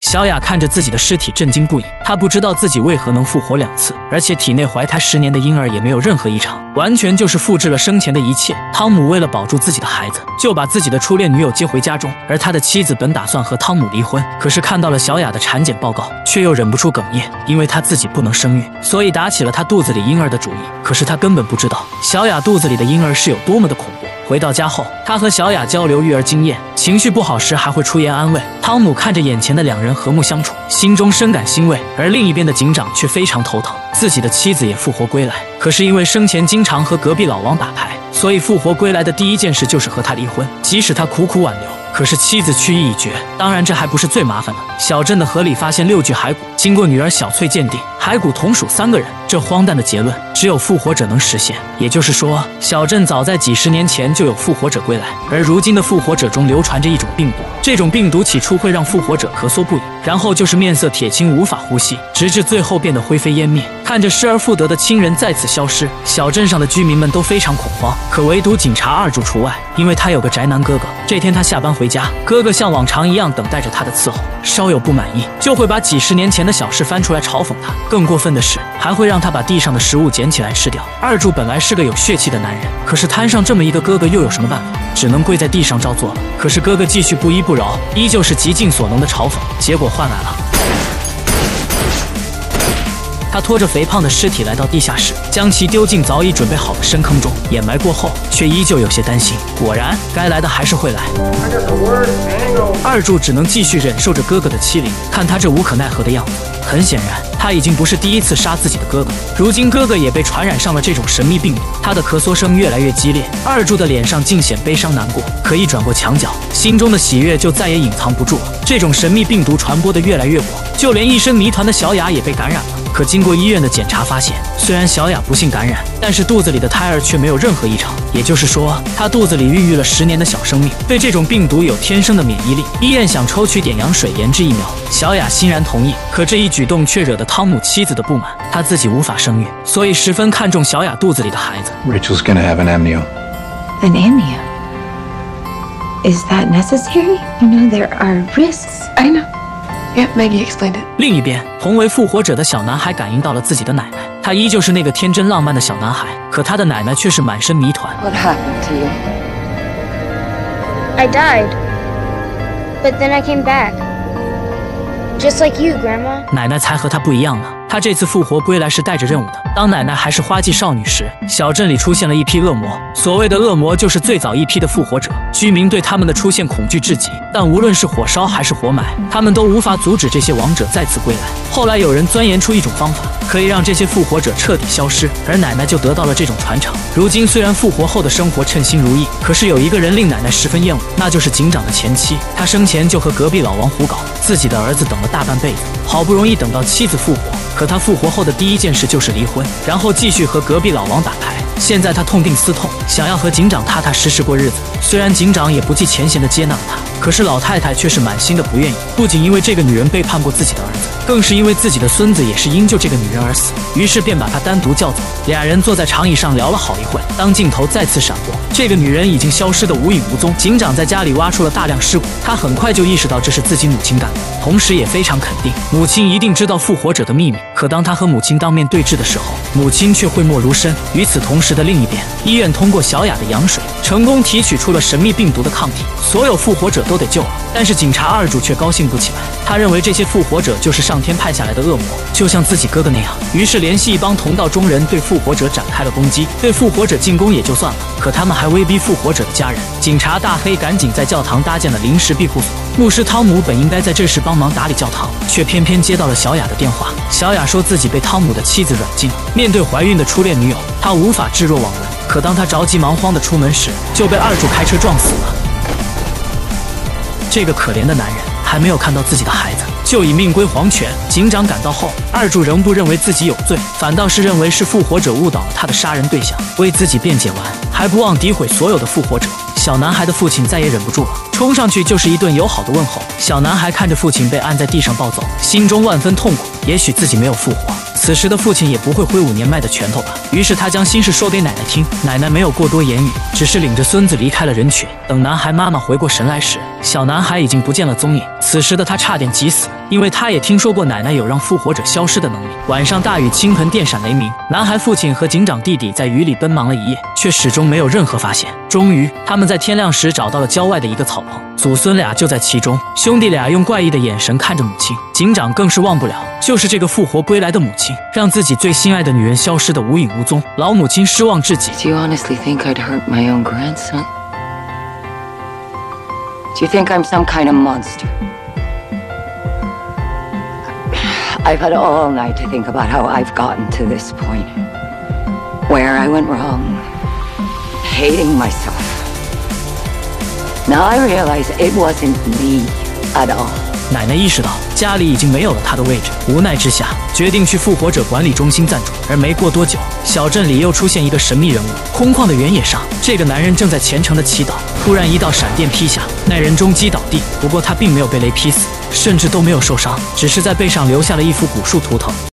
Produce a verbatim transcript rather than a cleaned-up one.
小雅看着自己的尸体震惊不已，她不知道自己为何能复活两次，而且体内怀胎十年的婴儿也没有任何异常，完全就是复制了生前的一切。汤姆为了保住自己的孩子，就把自己的初恋女友接回家中，而他的妻子本打算和汤姆离婚，可是看到了小雅的产检报告，却又忍不住哽咽，因为他自己不能生育，所以打起了他肚子里婴儿的主意。可是他根本不知道小雅肚子里的婴儿是有多么的恐怖。回到家后，他和小雅交流育儿经验，情绪不好时还会出言安慰。汤姆看着眼前的两人和睦相处，心中深感欣慰，而另一边的警长却非常头疼，自己的妻子也复活归来，可是因为生前经常和隔壁老王打牌，所以复活归来的第一件事就是和他离婚。即使他苦苦挽留，可是妻子去意已决。当然这还不是最麻烦的，小镇的河里发现六具骸骨，经过女儿小翠鉴定，骸骨同属三个人。这荒诞的结论只有复活者能实现，也就是说小镇早在几十年前就有复活者归来，而如今的复活者中流传着一种病毒，这种病毒起初会让复活者咳嗽不已，然后就是面色铁青无法呼吸，直至最后变得灰飞烟灭。看着失而复得的亲人再次消失，小镇上的居民们都非常恐慌，可唯独警察二柱除外，因为他有个宅男哥哥。这天他下班回家，哥哥像往常一样等待着他的伺候，稍有不满意就会把几十年前的小事翻出来嘲讽他，更过分的是还会让他把地上的食物捡起来吃掉。二柱本来是个有血气的男人，可是摊上这么一个哥哥又有什么办法，只能跪在地上照做了。可是哥哥继续不依不饶，依旧是极尽所能的嘲讽，结果换来了他拖着肥胖的尸体来到地下室，将其丢进早已准备好的深坑中，掩埋过后却依旧有些担心。果然该来的还是会来，二柱只能继续忍受着哥哥的欺凌。看他这无可奈何的样子，很显然他已经不是第一次杀自己的哥哥，如今哥哥也被传染上了这种神秘病毒。他的咳嗽声越来越激烈，二柱的脸上尽显悲伤难过，可一转过墙角，心中的喜悦就再也隐藏不住了。这种神秘病毒传播的越来越广，就连一身谜团的小雅也被感染了。可经过医院的检查发现，虽然小雅不幸感染，但是肚子里的胎儿却没有任何异常，也就是说她肚子里孕育了十年的小生命，对这种病毒有天生的免疫力。医院想抽取点羊水研制疫苗，小雅欣然同意，可这一举动却惹得汤姆妻子的不满，她自己无法生育，所以十分看重小雅肚子里的孩子。 Rachel's gonna have an amnio. An amnio? Is that necessary? You know there are risks. I know. Yeah, Maggie explained it. 另一边，同为复活者的小男孩感应到了自己的奶奶，他依旧是那个天真浪漫的小男孩，可他的奶奶却是满身谜团。 What happened to you? I died, but then I came back. Just like you, Grandma. 奶奶才和他不一样呢，她这次复活归来是带着任务的。当奶奶还是花季少女时，小镇里出现了一批恶魔。所谓的恶魔就是最早一批的复活者，居民对他们的出现恐惧至极，但无论是火烧还是活埋，他们都无法阻止这些亡者再次归来。后来有人钻研出一种方法，可以让这些复活者彻底消失，而奶奶就得到了这种传承。如今虽然复活后的生活称心如意，可是有一个人令奶奶十分厌恶，那就是警长的前妻。他生前就和隔壁老王胡搞，自己的儿子等了大半辈子，好不容易等到妻子复活，可他复活后的第一件事就是离婚，然后继续和隔壁老王打牌。现在他痛定思痛，想要和警长踏踏实实过日子。虽然警长也不计前嫌地接纳了他，可是老太太却是满心的不愿意，不仅因为这个女人背叛过自己的儿子，更是因为自己的孙子也是因救这个女人而死，于是便把她单独叫走。俩人坐在长椅上聊了好一会，当镜头再次闪过，这个女人已经消失得无影无踪。警长在家里挖出了大量尸骨，他很快就意识到这是自己母亲干的，同时也非常肯定母亲一定知道复活者的秘密。可当他和母亲当面对质的时候，母亲却讳莫如深。与此同时的另一边，医院通过小雅的羊水成功提取出了神秘病毒的抗体，所有复活者都得救了。但是警察二柱却高兴不起来，他认为这些复活者就是上天派下来的恶魔，就像自己哥哥那样，于是联系一帮同道中人对复活者展开了攻击。对复活者进攻也就算了，可他们还威逼复活者的家人。警察大黑赶紧在教堂搭建了临时庇护所，牧师汤姆本应该在这时帮忙打理教堂，却偏偏接到了小雅的电话。小雅说自己被汤姆的妻子软禁了，面对怀孕的初恋女友，他无法置若罔闻。可当他着急忙慌地出门时，就被二柱开车撞死了。这个可怜的男人还没有看到自己的孩子，就已命归黄泉。警长赶到后，二柱仍不认为自己有罪，反倒是认为是复活者误导了他的杀人对象。为自己辩解完，还不忘诋毁所有的复活者。小男孩的父亲再也忍不住了， 冲上去就是一顿友好的问候。小男孩看着父亲被按在地上抱走，心中万分痛苦。也许自己没有复活，此时的父亲也不会挥舞年迈的拳头吧。于是他将心事说给奶奶听，奶奶没有过多言语，只是领着孙子离开了人群。等男孩妈妈回过神来时，小男孩已经不见了踪影。此时的他差点急死，因为他也听说过奶奶有让复活者消失的能力。晚上大雨倾盆，电闪雷鸣，男孩父亲和警长弟弟在雨里奔忙了一夜，却始终没有任何发现。终于，他们在天亮时找到了郊外的一个草棚，祖孙俩就在其中。兄弟俩用怪异的眼神看着母亲，警长更是忘不了，就是这个复活归来的母亲，让自己最心爱的女人消失得无影无踪。老母亲失望至极。 Do you honestly think I'd hurt my own grandson? Do you think I'm some kind of monster? I've had all night to think about how I've gotten to this point. Where I went wrong. Hating myself. Now I realize it wasn't me at all. 奶奶意识到家里已经没有了她的位置，无奈之下决定去复活者管理中心暂住。而没过多久，小镇里又出现一个神秘人物。空旷的原野上，这个男人正在虔诚的祈祷。突然一道闪电劈下，那人中击倒地。不过他并没有被雷劈死，甚至都没有受伤，只是在背上留下了一幅古树图腾。